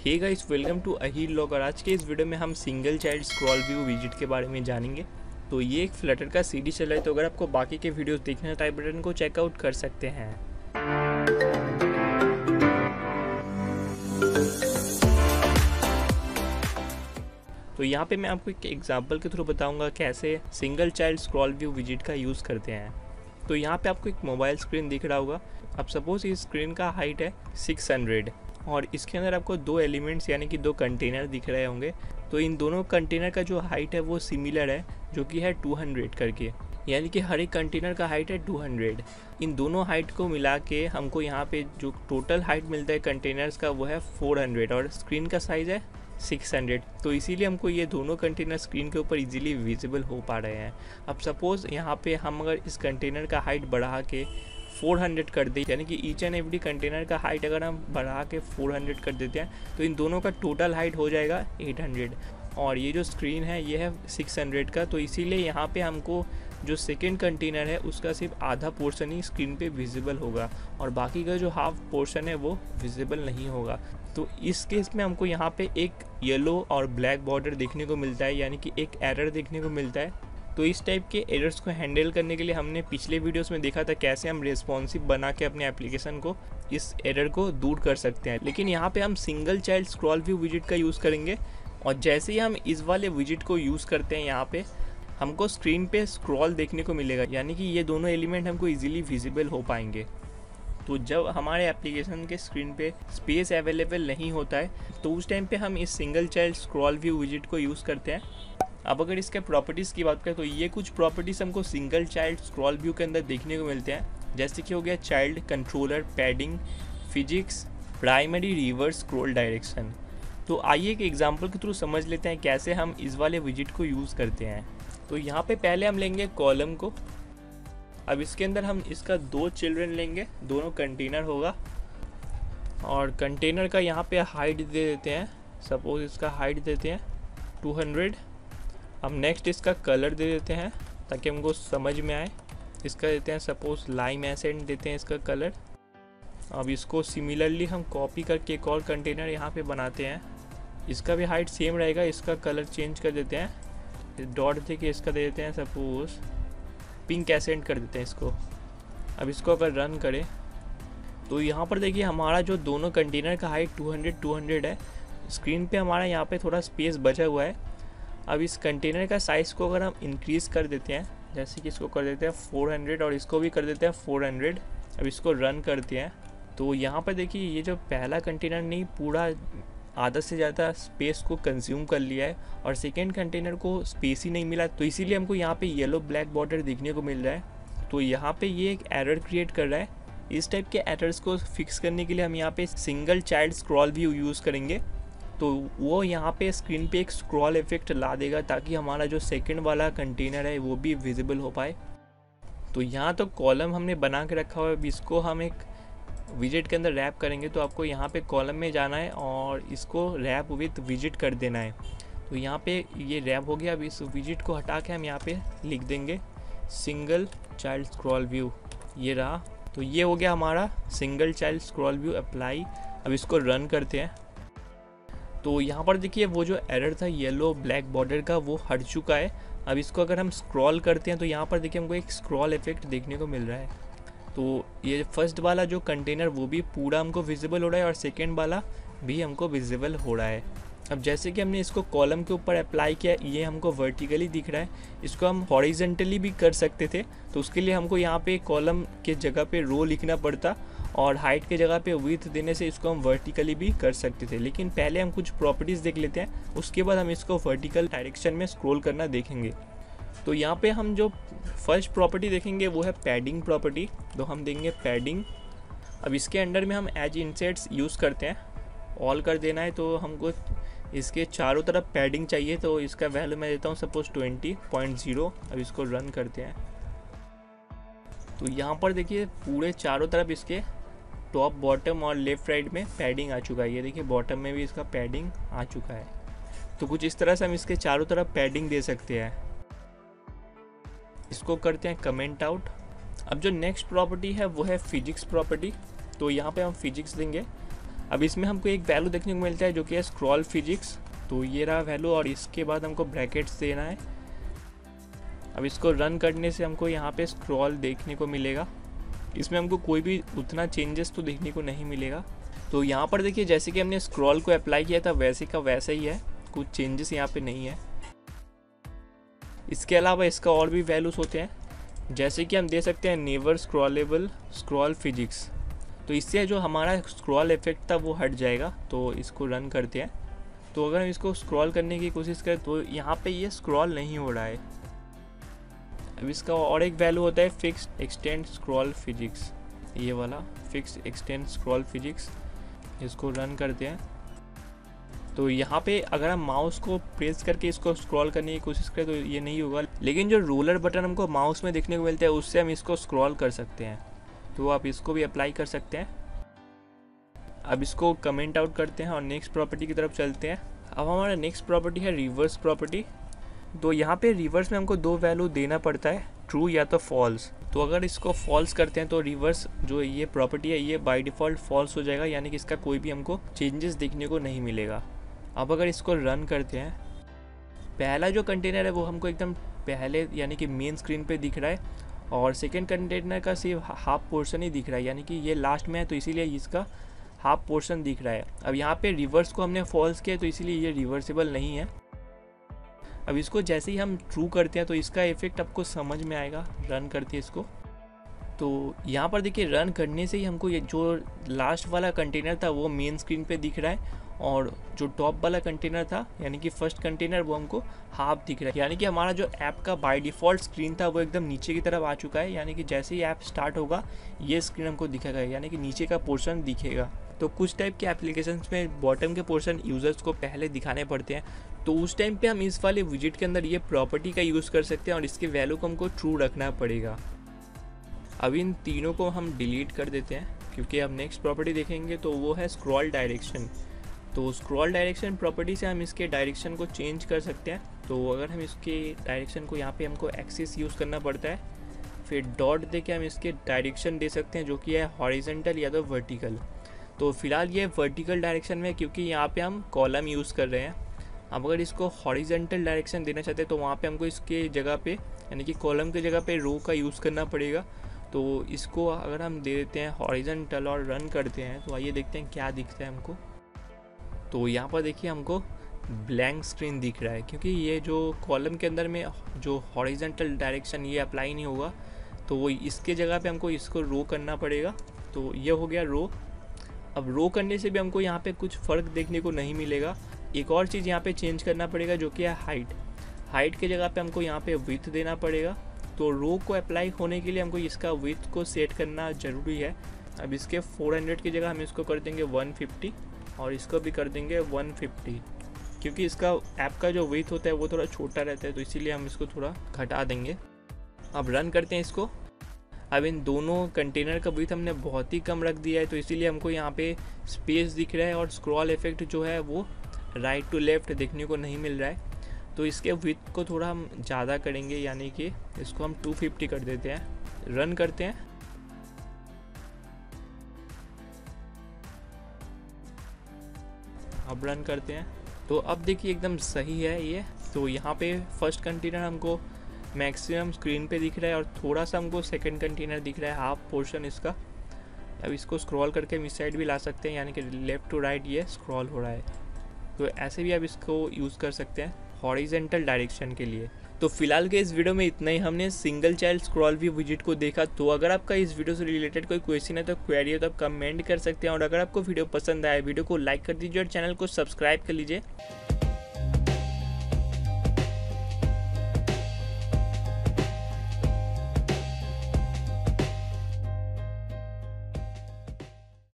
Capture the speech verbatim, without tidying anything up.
Hey guys, welcome to अहीर लॉग। और आज के इस वीडियो में हम सिंगल चाइल्ड स्क्रॉल व्यू विजिट के बारे में जानेंगे। तो ये एक फ्लटर का सीडी चल रहा है, तो अगर आपको बाकी के वीडियोस देखने हैं तो आई बटन को चेकआउट कर सकते हैं। तो यहाँ पे मैं आपको एक एग्जांपल के थ्रू बताऊंगा कैसे सिंगल चाइल्ड स्क्रॉल व्यू विजिट का यूज़ करते हैं। तो यहाँ पे आपको एक मोबाइल स्क्रीन दिख रहा होगा। अब सपोज इस स्क्रीन का हाइट है सिक्स हंड्रेड और इसके अंदर आपको दो एलिमेंट्स यानी कि दो कंटेनर दिख रहे होंगे। तो इन दोनों कंटेनर का जो हाइट है वो सिमिलर है, जो कि है टू हंड्रेड करके, यानी कि हर एक कंटेनर का हाइट है टू हंड्रेड। इन दोनों हाइट को मिला के हमको यहाँ पे जो टोटल हाइट मिलता है कंटेनर्स का वो है फोर हंड्रेड और स्क्रीन का साइज़ है सिक्स हंड्रेड। तो इसीलिए हमको ये दोनों कंटेनर स्क्रीन के ऊपर इजीली विजिबल हो पा रहे हैं। अब सपोज़ यहाँ पे हम अगर इस कंटेनर का हाइट बढ़ा के फोर हंड्रेड कर दे, यानी कि ईच एंड एवरी कंटेनर का हाइट अगर हम बढ़ा के फोर हंड्रेड कर देते हैं तो इन दोनों का टोटल हाइट हो जाएगा एट हंड्रेड। और ये जो स्क्रीन है ये है सिक्स हंड्रेड का, तो इसीलिए यहाँ पे हमको जो सेकेंड कंटेनर है उसका सिर्फ आधा पोर्शन ही स्क्रीन पे विजिबल होगा और बाकी का जो हाफ पोर्शन है वो विजिबल नहीं होगा। तो इस केस में हमको यहाँ पे एक येलो और ब्लैक बॉर्डर देखने को मिलता है, यानी कि एक एरर देखने को मिलता है। तो इस टाइप के एरर्स को हैंडल करने के लिए हमने पिछले वीडियोस में देखा था कैसे हम रेस्पॉन्सिव बना के अपने एप्लीकेशन को इस एरर को दूर कर सकते हैं। लेकिन यहाँ पे हम सिंगल चाइल्ड स्क्रॉल व्यू विजिट का यूज़ करेंगे और जैसे ही हम इस वाले विजिट को यूज़ करते हैं यहाँ पे हमको स्क्रीन पे स्क्रॉल देखने को मिलेगा, यानी कि ये दोनों एलिमेंट हमको ईजिली विजिबल हो पाएंगे। तो जब हमारे एप्लीकेशन के स्क्रीन पे स्पेस अवेलेबल नहीं होता है तो उस टाइम पे हम इस सिंगल चाइल्ड स्क्रॉल व्यू विजिट को यूज़ करते हैं। अब अगर इसके प्रॉपर्टीज़ की बात करें तो ये कुछ प्रॉपर्टीज़ हमको सिंगल चाइल्ड स्क्रॉल व्यू के अंदर देखने को मिलते हैं, जैसे कि हो गया child controller, padding, physics, primary reverse scroll direction. तो आइए एक एग्जांपल के थ्रू समझ लेते हैं कैसे हम इस वाले विजिट को यूज़ करते हैं। तो यहाँ पे पहले हम लेंगे कॉलम को। अब इसके अंदर हम इसका दो चिल्ड्रन लेंगे, दोनों कंटेनर होगा और कंटेनर का यहाँ पे हाइट दे देते हैं। सपोज इसका हाइट देते हैं टू हंड्रेड। हम नेक्स्ट इसका कलर दे देते हैं ताकि हमको समझ में आए। इसका देते हैं सपोज लाइम एसेंट देते हैं इसका कलर। अब इसको सिमिलरली हम कॉपी करके एक और कंटेनर यहाँ पे बनाते हैं, इसका भी हाइट सेम रहेगा। इसका कलर चेंज कर देते हैं, डॉट दे के इसका दे देते हैं सपोज पिंक एसेंट कर देते हैं इसको। अब इसको अगर रन करें तो यहाँ पर देखिए हमारा जो दोनों कंटेनर का height two hundred two hundred है। स्क्रीन पे हमारा यहाँ पे थोड़ा स्पेस बचा हुआ है। अब इस कंटेनर का साइज़ को अगर हम इंक्रीज़ कर देते हैं, जैसे कि इसको कर देते हैं फोर हंड्रेड और इसको भी कर देते हैं फोर हंड्रेड। अब इसको रन करते हैं तो यहाँ पर देखिए ये जो पहला कंटेनर नहीं पूरा आधा से ज़्यादा स्पेस को कंज्यूम कर लिया है और सेकेंड कंटेनर को स्पेस ही नहीं मिला, तो इसीलिए हमको यहाँ पे येलो ब्लैक बॉर्डर देखने को मिल रहा है। तो यहाँ पे ये एक एरर क्रिएट कर रहा है। इस टाइप के एरर्स को फिक्स करने के लिए हम यहाँ पे single child scroll view use करेंगे। तो वो यहाँ पे स्क्रीन पे एक स्क्रॉल इफेक्ट ला देगा ताकि हमारा जो सेकंड वाला कंटेनर है वो भी विजिबल हो पाए। तो यहाँ तो कॉलम हमने बना के रखा हुआ है, अब इसको हम एक विजिट के अंदर रैप करेंगे। तो आपको यहाँ पे कॉलम में जाना है और इसको रैप विथ विजिट कर देना है। तो यहाँ पे ये रैप हो गया। अब इस विजिट को हटा के हम यहाँ पे लिख देंगे सिंगल चाइल्ड स्क्रॉल व्यू, ये रहा। तो ये हो गया हमारा single child scroll view apply. अब इसको रन करते हैं तो यहाँ पर देखिए वो जो एरर था येलो ब्लैक बॉर्डर का वो हट चुका है। अब इसको अगर हम स्क्रॉल करते हैं तो यहाँ पर देखिए हमको एक स्क्रॉल इफेक्ट देखने को मिल रहा है। तो ये फर्स्ट वाला जो कंटेनर वो भी पूरा हमको विजिबल हो रहा है और सेकेंड वाला भी हमको विजिबल हो रहा है। अब जैसे कि हमने इसको कॉलम के ऊपर अप्लाई किया, ये हमको वर्टिकली दिख रहा है। इसको हम हॉरिजेंटली भी कर सकते थे, तो उसके लिए हमको यहाँ पे कॉलम के जगह पे रो लिखना पड़ता और हाइट के जगह पे विड्थ देने से इसको हम वर्टिकली भी कर सकते थे। लेकिन पहले हम कुछ प्रॉपर्टीज़ देख लेते हैं, उसके बाद हम इसको वर्टिकल डायरेक्शन में स्क्रॉल करना देखेंगे। तो यहाँ पे हम जो फर्स्ट प्रॉपर्टी देखेंगे वो है पैडिंग प्रॉपर्टी। तो हम देंगे पैडिंग। अब इसके अंडर में हम एज इंसर्ट्स यूज़ करते हैं, ऑल कर देना है। तो हमको इसके चारों तरफ पैडिंग चाहिए, तो इसका वैल्यू मैं देता हूँ सपोज ट्वेंटी पॉइंट ज़ीरो। अब इसको रन करते हैं तो यहाँ पर देखिए पूरे चारों तरफ इसके टॉप बॉटम और लेफ़्ट राइट में पैडिंग आ चुका है। ये देखिए बॉटम में भी इसका पैडिंग आ चुका है। तो कुछ इस तरह से हम इसके चारों तरफ पैडिंग दे सकते हैं। इसको करते हैं कमेंट आउट। अब जो नेक्स्ट प्रॉपर्टी है वो है फिजिक्स प्रॉपर्टी। तो यहाँ पे हम फिजिक्स देंगे। अब इसमें हमको एक वैल्यू देखने को मिलता है जो कि है स्क्रॉल फिजिक्स। तो ये रहा वैल्यू और इसके बाद हमको ब्रैकेट्स देना है। अब इसको रन करने से हमको यहाँ पे स्क्रॉल देखने को मिलेगा। इसमें हमको कोई भी उतना चेंजेस तो देखने को नहीं मिलेगा। तो यहाँ पर देखिए जैसे कि हमने स्क्रॉल को अप्लाई किया था वैसे का वैसा ही है, कुछ चेंजेस यहाँ पे नहीं है। इसके अलावा इसका और भी वैल्यूज़ होते हैं, जैसे कि हम दे सकते हैं नेवर स्क्रॉलेबल स्क्रॉल फिजिक्स। तो इससे जो हमारा स्क्रॉल इफेक्ट था वो हट जाएगा। तो इसको रन करते हैं। तो अगर हम इसको स्क्रॉल करने की कोशिश करें तो यहाँ पे ये स्क्रॉल नहीं हो रहा है। अब इसका और एक वैल्यू होता है फिक्स्ड एक्सटेंड स्क्रॉल फिजिक्स, ये वाला फिक्स्ड एक्सटेंड स्क्रॉल फिजिक्स। इसको रन करते हैं। तो यहाँ पे अगर हम माउस को प्रेस करके इसको स्क्रॉल करने की कोशिश करें तो ये नहीं होगा, लेकिन जो रोलर बटन हमको माउस में देखने को मिलता है उससे हम इसको स्क्रॉल कर सकते हैं। तो आप इसको भी अप्लाई कर सकते हैं। अब इसको कमेंट आउट करते हैं और नेक्स्ट प्रॉपर्टी की तरफ चलते हैं। अब हमारा नेक्स्ट प्रॉपर्टी है रिवर्स प्रॉपर्टी। तो यहाँ पे रिवर्स में हमको दो वैल्यू देना पड़ता है, ट्रू या तो फॉल्स। तो अगर इसको फॉल्स करते हैं तो रिवर्स जो ये प्रॉपर्टी है ये बाय डिफ़ॉल्ट फॉल्स हो जाएगा, यानी कि इसका कोई भी हमको चेंजेस देखने को नहीं मिलेगा। अब अगर इसको रन करते हैं, पहला जो कंटेनर है वो हमको एकदम पहले यानी कि मेन स्क्रीन पे दिख रहा है और सेकंड कंटेनर का सिर्फ हाफ पोर्शन ही दिख रहा है, यानी कि ये लास्ट में है तो इसीलिए इसका हाफ पोर्शन दिख रहा है। अब यहाँ पे रिवर्स को हमने फॉल्स किया तो इसीलिए ये रिवर्सिबल नहीं है। अब इसको जैसे ही हम ट्रू करते हैं तो इसका इफेक्ट आपको समझ में आएगा। रन करते हैं इसको। तो यहाँ पर देखिए रन करने से ही हमको ये जो लास्ट वाला कंटेनर था वो मेन स्क्रीन पे दिख रहा है और जो टॉप वाला कंटेनर था यानी कि फर्स्ट कंटेनर वो हमको हाफ दिख रहा है, यानी कि हमारा जो ऐप का बाय डिफ़ॉल्ट स्क्रीन था वो एकदम नीचे की तरफ आ चुका है। यानी कि जैसे ही ऐप स्टार्ट होगा ये स्क्रीन हमको दिखेगा, यानी कि नीचे का पोर्शन दिखेगा। तो कुछ टाइप के एप्लीकेशंस में बॉटम के पोर्शन यूज़र्स को पहले दिखाने पड़ते हैं, तो उस टाइम पे हम इस वाले विजिट के अंदर ये प्रॉपर्टी का यूज़ कर सकते हैं और इसके वैल्यू को हमको ट्रू रखना पड़ेगा। अब इन तीनों को हम डिलीट कर देते हैं क्योंकि अब नेक्स्ट प्रॉपर्टी देखेंगे तो वो है स्क्रॉल डायरेक्शन। तो स्क्रॉल डायरेक्शन प्रॉपर्टी से हम इसके डायरेक्शन को चेंज कर सकते हैं। तो अगर हम इसके डायरेक्शन को यहाँ पे हमको एक्सिस यूज़ करना पड़ता है, फिर डॉट दे के हम इसके डायरेक्शन दे सकते हैं जो कि है हॉरिजेंटल या तो वर्टिकल। तो फिलहाल ये वर्टिकल डायरेक्शन में क्योंकि यहाँ पे हम कॉलम यूज़ कर रहे हैं। अब अगर इसको हॉरिजेंटल डायरेक्शन देना चाहते हैं तो वहाँ पे हमको इसके जगह पे यानी कि कॉलम के जगह पे रो का यूज़ करना पड़ेगा। तो इसको अगर हम दे देते हैं हॉरिजेंटल और रन करते हैं तो आइए देखते हैं क्या दिखता है हमको। तो यहाँ पर देखिए हमको ब्लैंक स्क्रीन दिख रहा है क्योंकि ये जो कॉलम के अंदर में जो हॉरिजेंटल डायरेक्शन ये अप्लाई नहीं होगा, तो वो इसके जगह पे हमको इसको रो करना पड़ेगा। तो ये हो गया रो। अब रो करने से भी हमको यहाँ पे कुछ फ़र्क देखने को नहीं मिलेगा। एक और चीज़ यहाँ पे चेंज करना पड़ेगा जो कि है हाइट। हाइट के जगह पे हमको यहाँ पे विड्थ देना पड़ेगा। तो रो को अप्लाई होने के लिए हमको इसका विड्थ को सेट करना ज़रूरी है। अब इसके चार सौ की जगह हम इसको कर देंगे एक सौ पचास और इसको भी कर देंगे एक सौ पचास, क्योंकि इसका ऐप का जो विड्थ होता है वो थोड़ा छोटा रहता है तो इसीलिए हम इसको थोड़ा घटा देंगे। अब रन करते हैं इसको। अब इन दोनों कंटेनर का विड्थ हमने बहुत ही कम रख दिया है तो इसीलिए हमको यहाँ पे स्पेस दिख रहा है और स्क्रॉल इफेक्ट जो है वो राइट टू लेफ़्ट देखने को नहीं मिल रहा है। तो इसके विड्थ को थोड़ा हम ज़्यादा करेंगे, यानी कि इसको हम दो सौ पचास कर देते हैं। रन करते हैं। अब रन करते हैं तो अब देखिए एकदम सही है ये। तो यहाँ पे फर्स्ट कंटेनर हमको मैक्सिमम स्क्रीन पे दिख रहा है और थोड़ा सा हमको सेकंड कंटेनर दिख रहा है, हाफ पोर्शन इसका। अब इसको स्क्रॉल करके हम इस साइड भी ला सकते हैं, यानी कि लेफ़्ट टू राइट ये स्क्रॉल हो रहा है। तो ऐसे भी आप इसको यूज़ कर सकते हैं हॉरिजेंटल डायरेक्शन के लिए। तो फिलहाल के इस वीडियो में इतना ही। हमने सिंगल चाइल्ड स्क्रॉल व्यू विजिट को देखा। तो अगर आपका इस वीडियो से रिलेटेड कोई क्वेश्चन है तो क्वेरी है तो आप कमेंट कर सकते हैं। और अगर आपको वीडियो पसंद आए वीडियो को लाइक कर दीजिए और चैनल को सब्सक्राइब कर लीजिए।